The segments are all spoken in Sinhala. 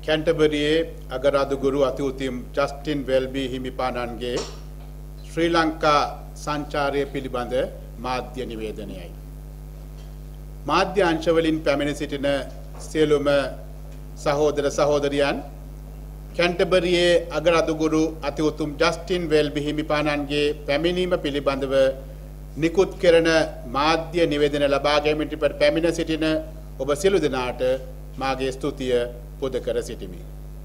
කැන්ටබරියේ අගරාදුගුරු අතිඋතුම් ජස්ටින් වෙල්බි හිමිපාණන්ගේ ශ්‍රී ලංකා සංචාරය පිළිබඳ මාධ්‍ය නිවේදනයයි. මාධ්‍ය අංශවලින් පැමිණ සිටින සියලුම සහෝදර සහෝදරියන් කැන්ටබරියේ අගරාදුගුරු අතිඋතුම් ජස්ටින් වෙල්බි හිමිපාණන්ගේ පැමිණීම පිළිබඳව නිකුත් කරන මාධ්‍ය නිවේදන ලබා ගැනීමට පැමිණ සිටින ඔබ සියලු දෙනාට මාගේ ස්තුතිය පුද කර සිටිමි.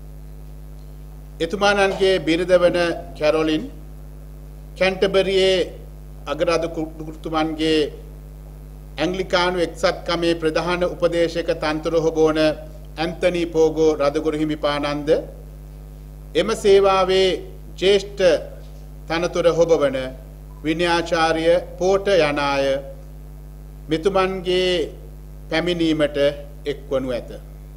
එතුමාණන්ගේ බිරිඳ වන කැරොලින් කැන්ටබරියේ අගරාදුගුරුතුමන්ගේ ඇංග්ලිකානු එක්සත්කමේ ප්‍රධාන උපදේශක තනතුර හොබවන ඇන්තනි පෝගෝ රදගුරු හිමිපාණන්ද එම සේවාවේ ජ්‍යෙෂ්ඨ තනතුර හොබවන විනයාචාර්ය පෝට යන අය මෙතුමන්ගේ පැමිණීමට එක්වනු ඇත.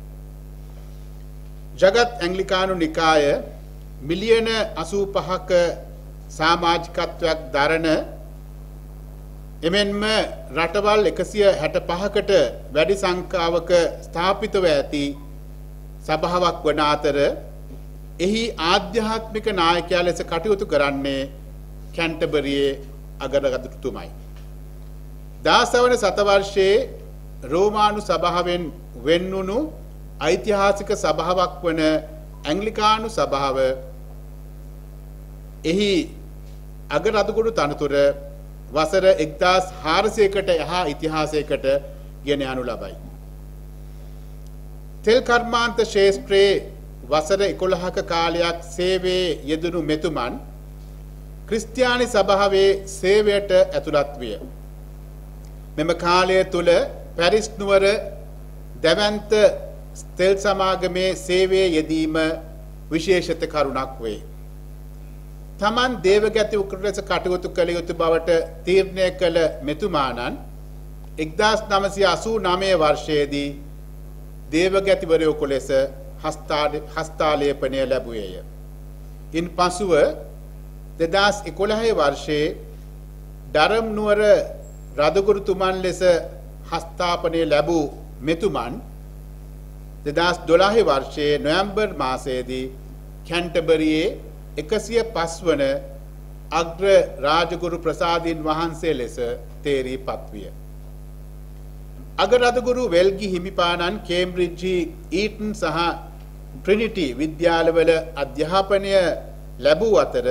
ජගත් ඇංග්ලිකානු නිකාය මිලියන 85ක සමාජිකත්වයක් දරන එමෙන්ම රටවල් 165කට වැඩි සංඛ්‍යාවක ස්ථාපිතව ඇති සභාවක් වන අතර එහි ආධ්‍යාත්මික නායකයා ලෙස කටයුතු කරන්නේ කැන්ටබරියේ අගරාදුගුරුතුමයි. 16 වන සතවර්ෂයේ රෝමානු සභාවෙන් වෙන්වුණු ඓතිහාසික සභාවක් වන ඇංග්ලිකානු සභාව එහි අගරාදුගුරු තනතුර වසර 1400කට එහා ඉතිහාසයකට ගෙන යනු ලබයි. තෙල් කර්මාන්ත ශාස්ත්‍රයේ වසර 11ක කාලයක් සේවයේ යෙදුණු මෙතුමන් ක්‍රිස්තියානි සභාවේ සේවයට ඇතුළත් විය. මෙම කාලය තුල පැරිස් නුවර දැවැන්ත තෙල් සමාගමේ සේවයේ යෙදීම විශේෂිත කරුණක් වේ. තමන් දේවගති උක්‍රලෙස කටයුතු කළ යුතු බවට තීරණය කළ මෙතුමාණන් 1989 වර්ෂයේදී දේවගතිවරයෙකු ලෙස හස්තාලේපනය ලැබුවේය. ඉන් පසුව 2011 වර්ෂයේ ඩරම් නුවර රදගුරුතුමන් ලෙස හස්තාපනය ලැබූ මෙතුමන් 2012 වර්ෂයේ නොවැම්බර් මාසයේදී කැන්ටබරියේ 105 වන අග්‍ර රාජගුරු ප්‍රසාදීන් වහන්සේ ලෙස තේරීපත් විය. අගරාදුගුරු වෙල්ගි හිමිපාණන් කේම්බ්‍රිජ්ජි ඊටන් සහ ට්‍රිනිටි විද්‍යාලවල අධ්‍යාපනය ලැබූ අතර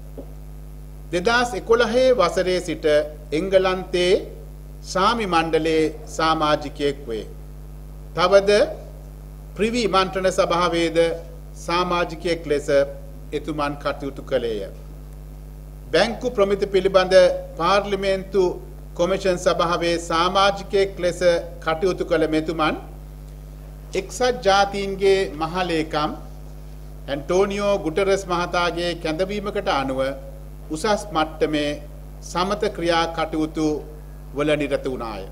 2011 වසරේ සිට එංගලන්තයේ සාමි මණ්ඩලයේ සමාජිකයෙක් වේ. තවද ප්‍රිවි මන්ත්‍රණ සභාවේද සමාජිකයෙක් ලෙස එතුමන් කටයුතු කළේය. බැංකු ප්‍රමිති පිළිබඳ පාර්ලිමේන්තු කොමිෂන් සභාවේ සමාජිකයෙක් ලෙස කටයුතු කළ මෙතුමන් එක්සත් ජාතීන්ගේ මහලේකම් ඇන්ටෝනියෝ ගුටරස් මහතාගේ කැඳවීමකට අනුව උසස් මට්ටමේ සමත ක්‍රියා කටයුතු වල නිරත වුණාය.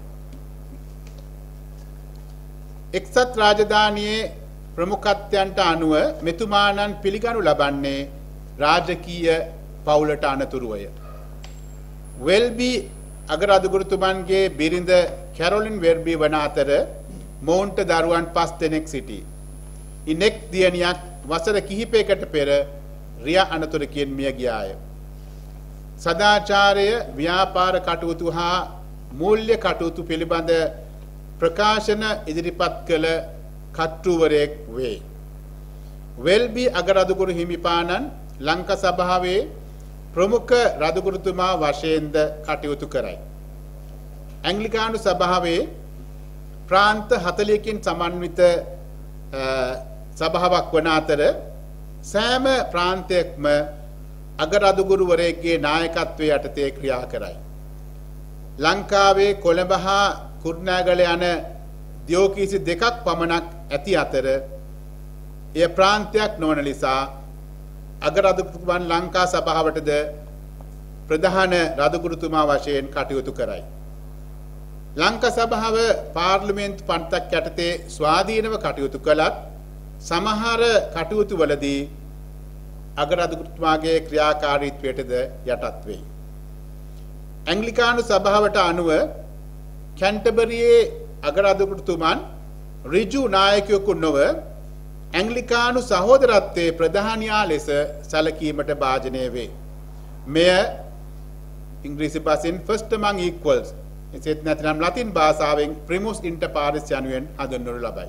එක්සත් රාජධානියේ ප්‍රමුඛත්වයන්ට අනුව මෙතුමාණන් පිළිගනු ලබන්නේ රාජකීය පවුලට අනතුරුවය. වෙල්බි අගරාදුගුරුතුමන්ගේ බිරිඳ කැරොලින් වෙල්බි වන අතර මොවුන්ට දරුවන් 5 දෙනෙක් සිටී. ඉනෙක් දියණියක් වසර කිහිපයකට පෙර රිය අනතුරකින් මිය ගියාය. සදාචාරය ව්‍යාපාර කටයුතු හා මූල්‍ය කටයුතු පිළිබඳ ප්‍රකාශන ඉදිරිපත් කළ කර්තෘවරයෙක් වේ. වෙල්බි අගරාදුගුරු හිමිපාණන් ලංකා සභාවේ ප්‍රමුඛ රාජගුරුතුමා වශයෙන්ද කටයුතු කරයි. ඇංග්ලිකානු සභාවේ ප්‍රාන්ත 40කින් සමන්විත සභාවක් වන අතර සෑම ප්‍රාන්තයක්ම අගරාදුගුරුවරයෙක්ගේ නායකත්වයේ යටතේ ක්‍රියා කරයි. ලංකාවේ කොළඹ හා කුරුණෑගල යන දියෝකීසි දෙකක් පමණක් ඇති අතර එය ප්‍රාන්තයක් නොවන නිසා අගරාදුගුරුතුමන් ලංකා සභාවටද ප්‍රධාන රාජගුරුතුමා වශයෙන් කටයුතු කරයි. ලංකා සභාව පාර්ලිමේන්තු පන්තික් යටතේ ස්වාධීනව කටයුතු කළත් සමහර කටයුතු වලදී අගරාදුගුරුතුමාගේ ක්‍රියාකාරීත්වයටද යටත් වෙයි. ඇංග්ලිකානු සභාවට අනුව කැන්ටබරියේ අගරාදුගුරුතුමන් ඍජු නායකයෙකු නොව ඇංග්ලිකානු සහෝදරත්වයේ ප්‍රධානියා ලෙස සැලකීමට භාජනය වේ. මෙය ඉංග්‍රීසි භාෂෙන් first among equals එසේත් නැත්නම් ලතින් භාෂාවෙන් primus inter pares යනුවෙන් හඳුන්වනු ලබයි.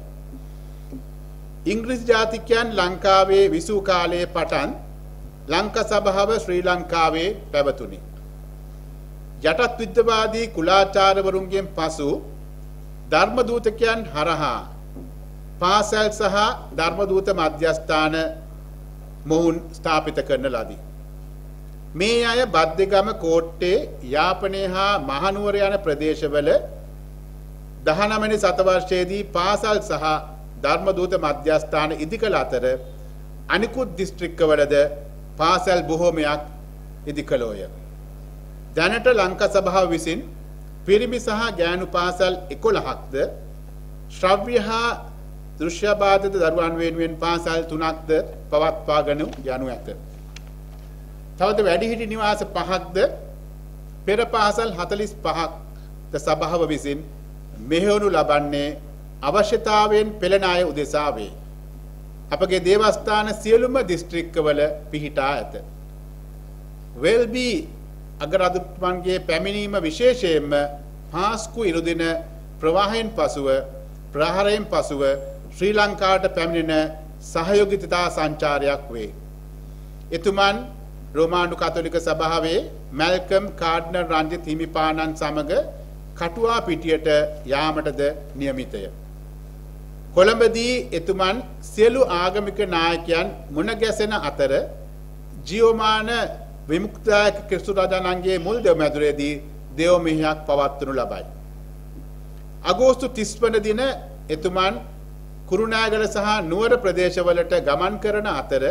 ඉංග්‍රීසි ජාතිකයන් ලංකාවේ විසූ කාලයේ පටන් ලංකා සභාව ශ්‍රී ලංකාවේ පැවතුණි. යටත් විද්‍යාවාදී කුලාචාරවරුන්ගෙන් පසු ධර්මදූතකයන් හරහා පාසල් සහ ධර්මදූත මධ්‍යස්ථාන මොවුන් ස්ථාපිත කරන ලදී. මේ අය බද්දේගම කෝට්ටේ යාපනයේ හා මහනුවර යන ප්‍රදේශවල 19 වෙනි සතවර්ෂයේදී පාසල් සහ ධර්මදූත මධ්‍යස්ථාන ඉදිකළ අතර අනිකුත් දිස්ත්‍රික්කවලද පාසල් බොහෝමයක් ඉදිකළෝය. දැනට ලංකා සභාව විසින් පිරිමි සහ ගෑනු පාසල් 11ක්ද ශ්‍රව්‍ය හා දෘශ්‍යබාධිත දරුවන් වෙනුවෙන් පාසල් 3ක්ද පවත්වාගෙන යනු ඇත. තවද වැඩිහිටි නිවාස 5ක්ද පෙර පාසල් 45ක්ද සභාව විසින් මෙහෙයවනු ලබන්නේ අවශ්‍යතාවයෙන් පෙළෙන අය උදෙසා වේ. අපගේ දේවස්ථාන සියලුම දිස්ත්‍රික්කවල පිහිටා ඇත. වෙල්බී අගරාදුතුමන්ගේ පැමිණීම විශේෂයෙන්ම පාස්කු ඉරුදින ප්‍රවාහයෙන් පසුව ප්‍රහාරයෙන් පසුව ශ්‍රී ලංකාවට පැමිණෙන සහයෝගිතා සංචාරයක් වේ. එතුමන් රෝමානු කතෝලික සභාවේ මැල්කම් කාඩ්නර් රංජිත් හිමිපාණන් සමග කටුවා පිටියට යාමටද නියමිතය. කොළඹදී එතුමන් සියලු ආගමික නායකයන් මුණ ගැසෙන අතර ජීවමාන විමුක්තිදායක ක්‍රිස්තු රජාණන්ගේ මුල් දෙවමැදුරේදී දේව මෙහෙයක් පවත්වනු ලබයි. අගෝස්තු 30 වන දින එතුමන් කුරුණෑගල සහ නුවර ප්‍රදේශවලට ගමන් කරන අතර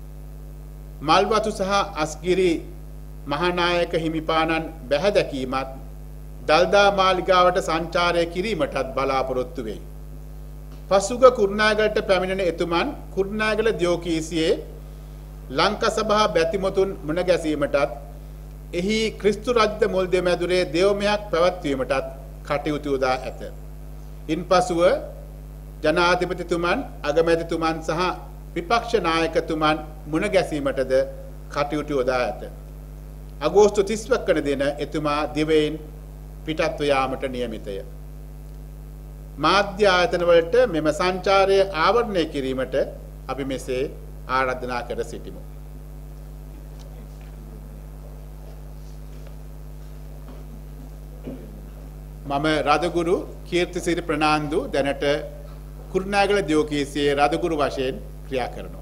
මල්වතු සහ අස්ගිරි මහානායක හිමිපාණන් බැහැ දැකීමත් දල්දා මාලිගාවට සංචාරය කිරීමටත් බලාපොරොත්තු වෙයි. පසුග කුරුණෑගලට පැමිණෙන එතුමන් කුරුණෑගල දියෝකීසියේ ලංකා සභා බැතිමතුන් මුණ ගැසීමටත් එහි ක්‍රිස්තු රජ්‍ය මුල් දෙමැදුරේ දේවමයක් පැවැත්වීමටත් කටයුතු යොදා ඇත. ඉන්පසුව ජනාධිපතිතුමන් අගමැතිතුමන් සහ විපක්ෂ නායකතුමන් මුණ ගැසීමටද කටයුතු යොදා ඇත. අගෝස්තු 30 වන දින එතුමා දිවයින් පිටත්ව යාමට නියමිතය. මාධ්‍ය ආයතන වලට මෙම සංචාරය ආවරණය කිරීමට අපි මෙසේ ආරාධනා කර සිටිමු. මම රදගුරු කීර්තිසිරි ප්‍රනාන්දු දැනට කුරුණෑගල දියෝකීසියේ රදගුරු වශයෙන් ක්‍රියා කරනවා.